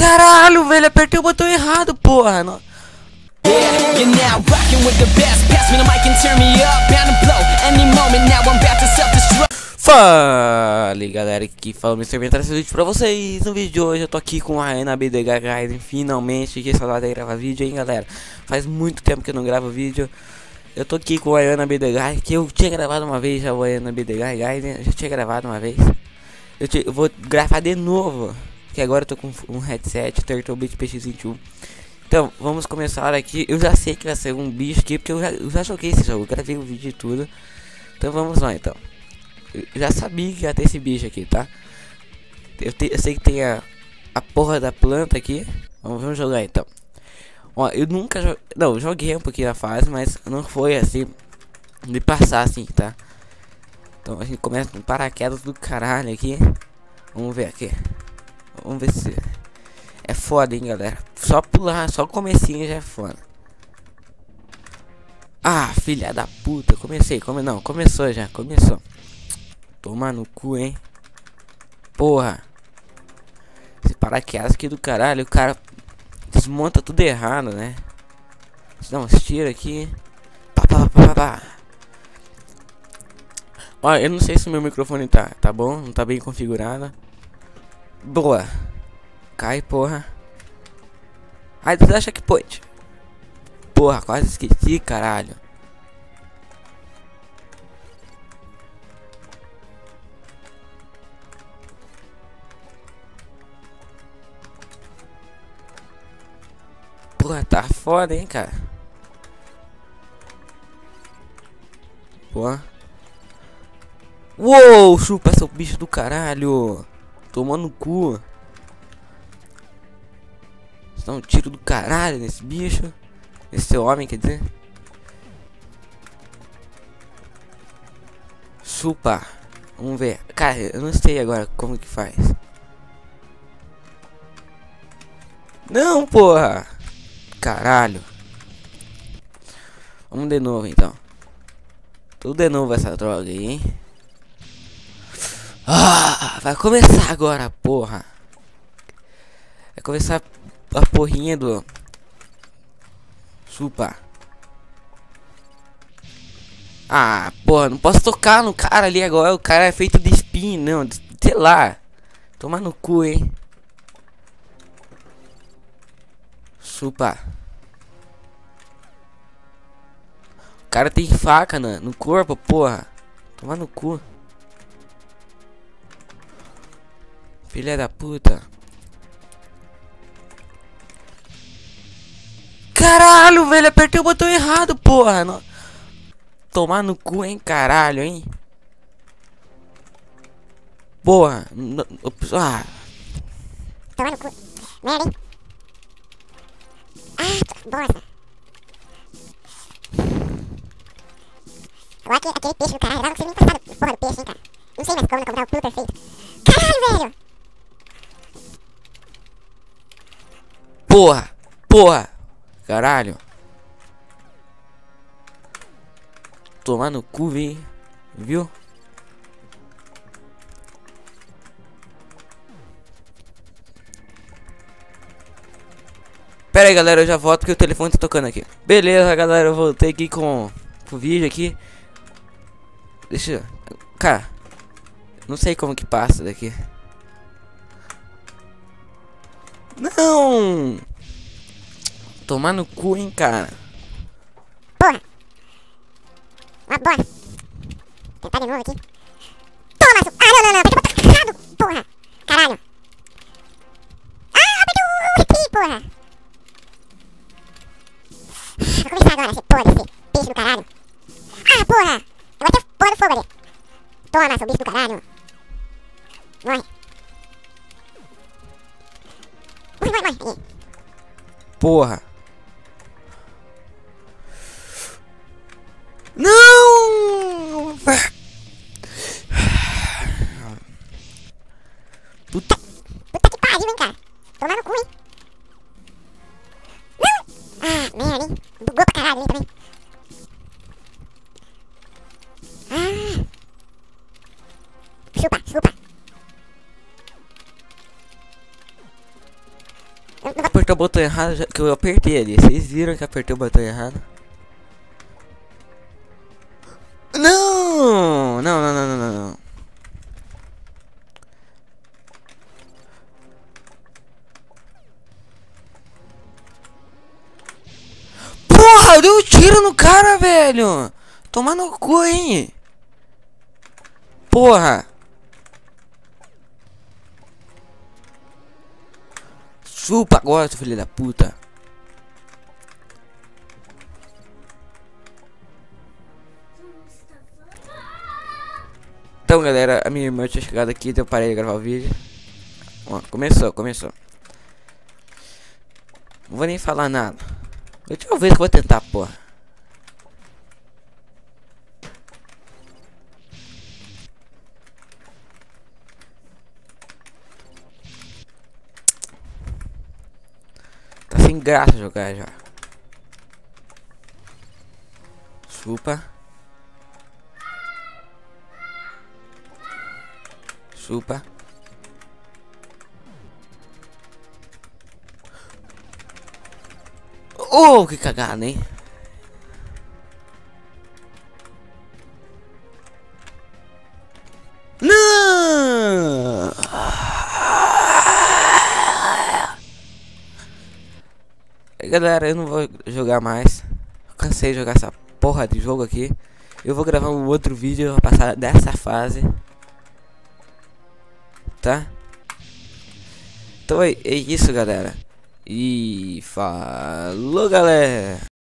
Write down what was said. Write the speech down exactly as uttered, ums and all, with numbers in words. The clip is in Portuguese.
Caralho, velho, apertei o botão errado, porra. Não. Yeah, you're now rocking with the best. Pass me the mic and turn me up, bound to blow. Any moment now I'm about to self-destruct. Fala galera, aqui fala o mister Vem trazer esse vídeo pra vocês. No vídeo de hoje eu tô aqui com a Ana B D Gaiden. Finalmente, que saudade de gravar vídeo, hein galera. Faz muito tempo que eu não gravo vídeo. Eu tô aqui com a Ana B D Gaiden, que eu tinha gravado uma vez já. A Ana B D Gaiden, eu já tinha gravado uma vez. Eu, te, eu vou gravar de novo, que agora eu tô com um headset Turtlebit P X vinte e um. Então, vamos começar aqui. Eu já sei que vai ser um bicho aqui, porque eu já, eu já joguei esse jogo, gravei o vídeo e tudo. Então vamos lá, então. Eu já sabia que ia ter esse bicho aqui, tá? Eu, te, eu sei que tem a, a porra da planta aqui. Vamos, vamos jogar, então. Ó, eu nunca joguei... Não, joguei um pouquinho a fase, mas não foi assim, de passar assim, tá? Então a gente começa com paraquedas do caralho aqui. Vamos ver aqui. Vamos ver se... É foda, hein, galera. Só pular, só o comecinho já é foda. Ah, filha da puta. Comecei, come... não, começou já, começou. Toma no cu, hein. Porra. Esse paraquedas aqui do caralho, o cara desmonta tudo errado, né. Dá uns tiros aqui. Pá, pá, pá, pá, pá. Ó, eu não sei se o meu microfone tá, tá bom, não tá bem configurado. Boa. Cai, porra. Ai, tu acha que pode? Porra, quase esqueci, caralho. Porra, tá foda, hein, cara. Porra. Uou, chupa seu bicho do caralho. Tomando no cu. Dá um tiro do caralho nesse bicho. Nesse homem, quer dizer. Chupa. Vamos ver. Cara, eu não sei agora como que faz. Não, porra. Caralho. Vamos de novo, então. Tudo de novo essa droga aí, hein. Ah, vai começar agora, porra. Vai começar a porrinha do Chupa. Ah, porra, não posso tocar no cara ali agora. O cara é feito de spin, não, sei lá. Toma no cu, hein. Chupa. O cara tem faca no, no corpo, porra. Toma no cu. Filha da puta. Caralho, velho, apertei o botão errado, porra. Não... Tomar no cu, hein, caralho, hein. Porra. No... Ah. Tomar no cu. Merda, hein. Ah, bosta. Agora aquele, aquele peixe do caralho, eu não sei nem passar do porra do peixe, hein, cara. Não sei mais como comprar o pulo perfeito. Caralho, velho. Porra. Porra. Caralho. Tomar no cu, vi. Viu? Pera aí, galera, eu já volto porque o telefone tá tocando aqui. Beleza, galera, eu voltei aqui com, com o vídeo aqui. Deixa eu... Cara, não sei como que passa daqui. Não! Tomar no cu, hein, cara. Porra. Uma bosta. Tentar de novo aqui. Toma, su... Ah, não, não, não. Apertei o botão errado, porra. Caralho. Ah, apertei o repeat, porra. Vou começar agora, esse porra desse bicho do caralho. Ah, porra. Eu vou ter porra do fogo ali. Toma, seu bicho do caralho. Morre. Morre, morre, morre. Aí. Porra. Não! Puta. Puta que pariu, hein, cara. Tomar no cu, hein. Não! Ah, merda, hein. Bugou pra caralho ali também. Ah. Chupa, chupa. Apertou o botão errado, já, que eu apertei ali. Vocês viram que apertei o botão errado? Não! Não, não, não, não, não, não. Porra, eu dei um tiro no cara, velho! Toma no cu, hein? Porra! Chupa agora, seu filho da puta! Então, galera, a minha irmã tinha chegado aqui, então eu parei de gravar o vídeo. Ó, começou, começou. Não vou nem falar nada. Última vez que eu vou tentar, porra. Tá sem graça jogar já. Chupa. Chupa. Oh, que cagada, hein? Não! Galera, eu não vou jogar mais. Cansei de jogar essa porra de jogo aqui. Eu vou gravar um outro vídeo pra passar dessa fase. Tá? Então é, é isso, galera. E falou, galera.